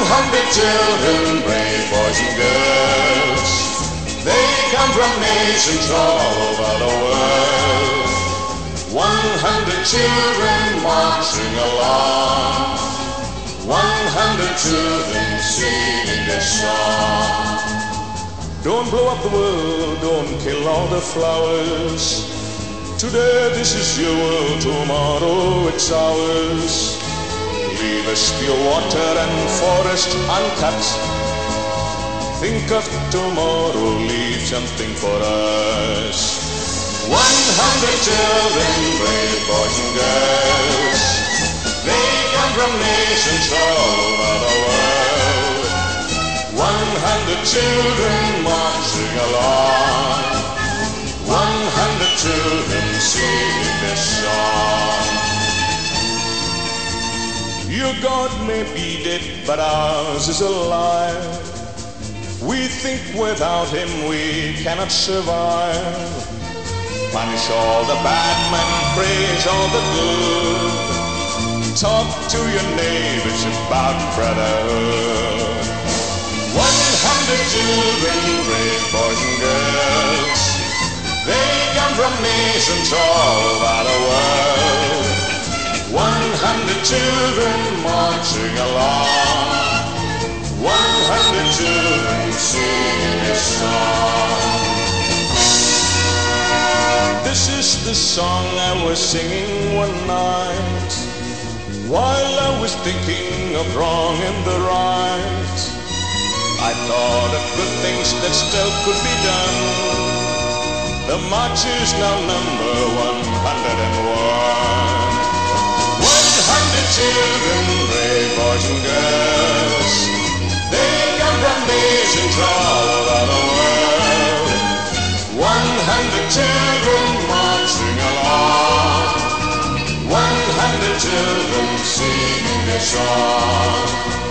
100 children, brave boys and girls. They come from nations all over the world. 100 children marching along. 100 children singing their song. Don't blow up the world, don't kill all the flowers. Today this is your world, tomorrow it's ours. Leave us pure water and forest uncut. Think of tomorrow, leave something for us. 100 children, brave boys and girls. They come from nations all over the world. 100 children marching along. 100 children singing their song. Your God may be dead, but ours is alive. We think without him we cannot survive. Punish all the bad men, praise all the good. Talk to your neighbors about brotherhood. 100 children, brave boys and girls. They come from nations all over the world. 100 children marching along. 100 children singing a song. This is the song I was singing one night, while I was thinking of wrong and the right. I thought of good things that still could be done. The march is now number 101. 100 children, brave boys and girls. They come from nations all over the world. 100 children marching along. 100 children singing their song.